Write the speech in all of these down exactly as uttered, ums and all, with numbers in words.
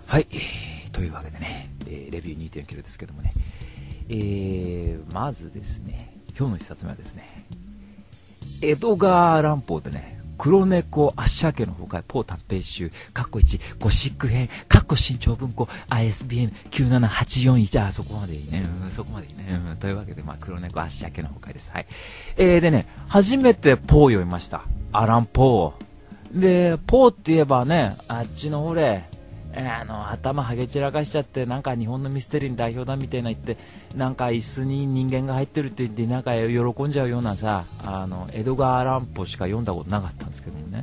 はい、えー、というわけでね、えー、レビュー にてんきゅう ですけどもね、えー、まずですね、今日の一冊目はですね、エドガー・ランポーでね、黒猫アッシャー家の崩壊ポー短編集カッコいちゴシック編カッコ新潮文庫 アイエスビーエヌきゅうななはちよんいち あそこまでいいね、うん、そこまでいいね、うん、というわけで、まあ、黒猫アッシャー家の崩壊です。はい、えー、でね、初めてポー読みました。アラン・ポーで、ポーって言えばね、あっちのほれあの頭はげ散らかしちゃって、なんか日本のミステリーの代表だみたいな言って、なんか椅子に人間が入ってるって言ってなんか喜んじゃうようなさ、あのエドガー・ランポしか読んだことなかったんですけどもね。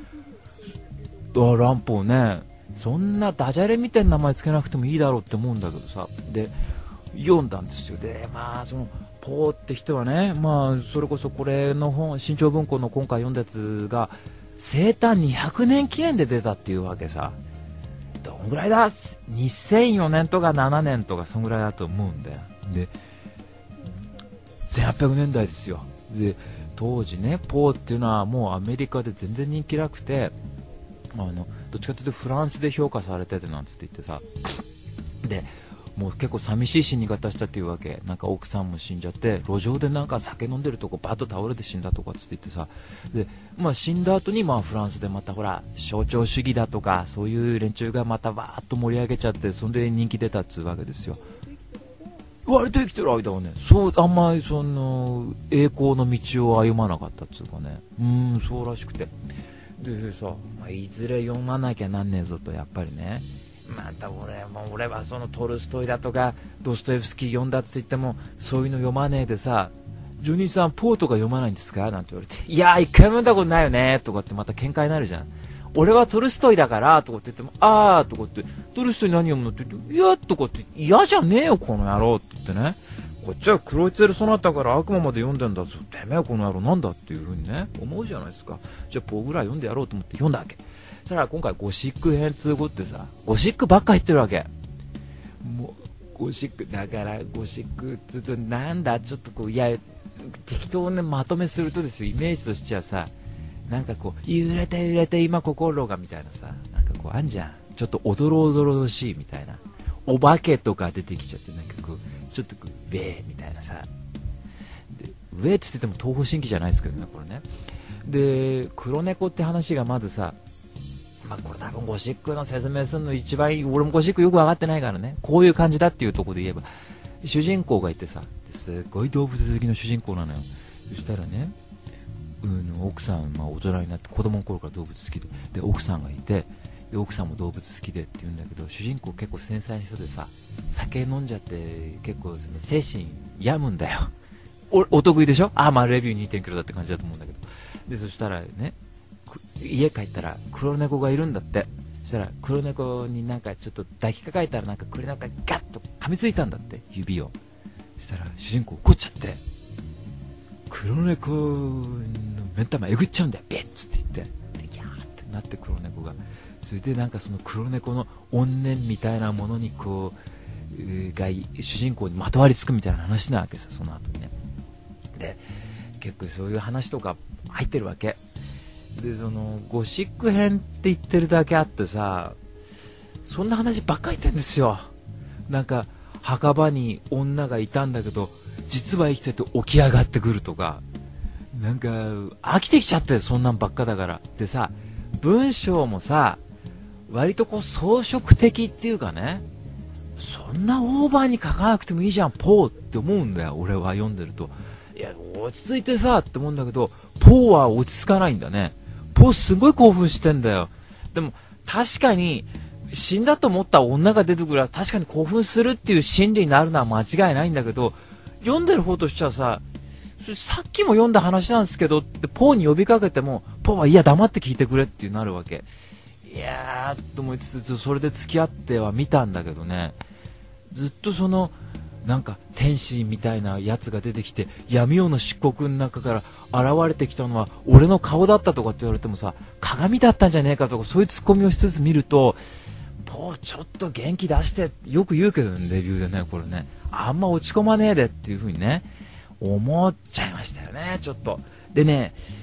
ランポね、そんなダジャレみたいな名前つけなくてもいいだろうって思うんだけどさ、で読んだんですよ。でまあそのポーって人はね、まあそれこそこれの本新潮文庫の今回読んだやつが生誕にひゃくねん記念で出たっていうわけさ。どんぐらいだ、にせんよねんとかななねんとかそんぐらいだと思うんだよ。でせんはっぴゃくねんだいですよ。で当時ね、ポーっていうのはもうアメリカで全然人気なくて、あのどっちかというとフランスで評価されててなんつって言ってさ、でもう結構寂しい死に方したっていうわけ。なんか奥さんも死んじゃって路上でなんか酒飲んでるとこバッと倒れて死んだとかつって言ってさ、で、まあ、死んだ後にまあフランスでまたほら象徴主義だとかそういう連中がまたバーッと盛り上げちゃって、そんで人気出たっつうわけですよ。割と生きてる間はね、そうあんまりその栄光の道を歩まなかったっつうかね、うーんそうらしくて、でさ、まあ、いずれ読まなきゃなんねえぞと、やっぱりね、また俺も俺はそのトルストイだとかドストエフスキー読んだって言ってもそういうの読まねえでさ、ジョニーさんポーとか読まないんですかなんて言われて、いやー一回も読んだことないよねとかってまた喧嘩になるじゃん。俺はトルストイだからとかって言っても、あーとかってトルストイ何読むのって言って、いやとかって嫌じゃねえよこの野郎って言ってね、こっちはクロイツェルソナタから悪魔まで読んでんだぞ、てめえこの野郎なんだっていう風にね思うじゃないですか。じゃあポーぐらい読んでやろうと思って読んだわけ。そしたら今回ゴシック編通語ってさ、ゴシックばっか入ってるわけ。もうゴシックだからゴシックっつうとなんだちょっとこう、いや適当にまとめするとですよ、イメージとしてはさ、なんかこう揺れて揺れて今心がみたいなさ、なんかこうあんじゃん、ちょっとおどろおどろしいみたいな、お化けとか出てきちゃって、なんかこうちょっとこうウェーみたいなさ、でウェーって言ってても東方神起じゃないですけどねこれね。で黒猫って話がまずさ、まあ、これ多分ゴシックの説明するの一番いい、俺もゴシックよく分かってないからね、こういう感じだっていうところで言えば、主人公がいてさ、すごい動物好きの主人公なのよ。そしたらね、うん、奥さん、まあ、大人になって子供の頃から動物好きで、で奥さんがいて、で奥さんも動物好きでって言うんだけど、主人公結構繊細な人でさ、酒飲んじゃって結構その精神病むんだよ。 お, お得意でしょ。あ、まあレビュー にてんきゅう だって感じだと思うんだけど、でそしたらね、家帰ったら黒猫がいるんだって。そしたら黒猫になんかちょっと抱きかかえたらなんか黒猫がガッと噛みついたんだって、指を。そしたら主人公怒っちゃって、黒猫の目ん玉えぐっちゃうんだよビッツって言って、でギャーってなって黒猫が、それでなんかその黒猫の怨念みたいなものにこうが主人公にまとわりつくみたいな話なわけさ、その後にね。で結構そういう話とか入ってるわけで、そのゴシック編って言ってるだけあってさ、そんな話ばっかり言ってるんですよ。なんか墓場に女がいたんだけど実は生きてて起き上がってくるとか、なんか飽きてきちゃって、そんなんばっかだから。でさ、文章もさ割とこう装飾的っていうかね、そんなオーバーに書かなくてもいいじゃんポーって思うんだよ俺は読んでると。いや落ち着いてさって思うんだけど、ポーは落ち着かないんだね。ポーすごい興奮してんだよ。でも確かに死んだと思った女が出てくる、確かに興奮するっていう心理になるのは間違いないんだけど、読んでる方としてはさ、さっきも読んだ話なんですけどってポーに呼びかけてもポーはいや黙って聞いてくれってなるわけ。いやーと思いつつそれで付き合っては見たんだけどね、ずっとそのなんか天使みたいなやつが出てきて闇夜の漆黒の中から現れてきたのは俺の顔だったとかって言われてもさ、鏡だったんじゃねえかとかそういうツッコミをしつつ見ると、ポーちょっと元気出してってよく言うけどねレビューでね、これねあんま落ち込まねえでっていう風にね思っちゃいましたよねちょっと。でね、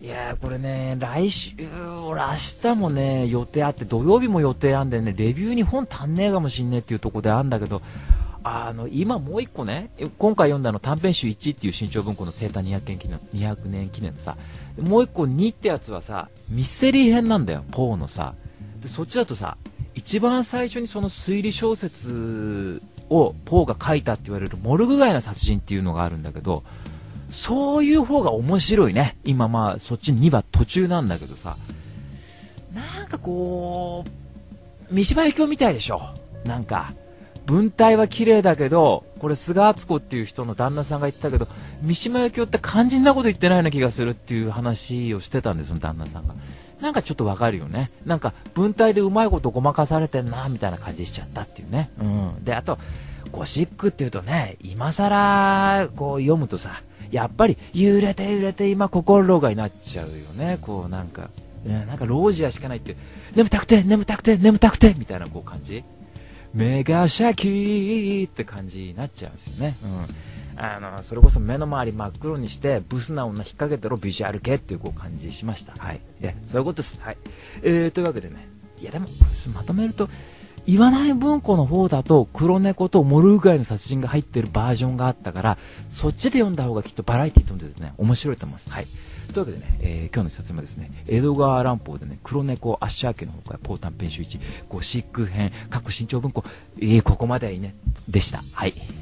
いやーこれね、来週、俺明日もね、予定あって、土曜日も予定あんでね、レビューに本足んねえかもしんねえっていうところであるんだけど、あの、今もう一個ね、今回読んだの短編集いちっていう新潮文庫の生誕にひゃくねん記念、にひゃくねん記念のさ、もう一個にってやつはさ、ミステリー編なんだよ、ポーのさ。で、そっちだとさ、一番最初にその推理小説をポーが書いたって言われるモルグ街の殺人っていうのがあるんだけど、そういう方が面白いね。今まあそっちには途中なんだけどさ、なんかこう三島由紀夫みたいでしょ。なんか文体は綺麗だけど、これ菅敦子っていう人の旦那さんが言ってたけど、三島由紀夫って肝心なこと言ってないような気がするっていう話をしてたんです、その旦那さんが。なんかちょっとわかるよね。なんか文体でうまいことごまかされてんなみたいな感じしちゃったっていうね。うん。で、あとゴシックっていうとね、今更こう読むとさ、やっぱり揺れて揺れて今心がになっちゃうよね。こうなんか、ね、なんかロージアしかないって、眠たくて眠たくて眠たくてみたいなこう感じ、目がシャキーって感じになっちゃうんですよね。うん、あのそれこそ目の周り真っ黒にしてブスな女引っ掛けてろビジュアル系っていうこう感じしました。はい、いやそういうことです。はい、えー、というわけでね、いやでもまとめると、言わない文庫の方だと黒猫とモルグ街の殺人が入ってるバージョンがあったから、そっちで読んだ方がきっとバラエティーとんでですね、面白いと思います。はい、というわけでね、えー、今日の一冊目はですね、江戸川乱歩でね、黒猫アッシャー家の方からポー短編集いちゴシック編各新潮文庫、えー、ここまでいいねでした。はい。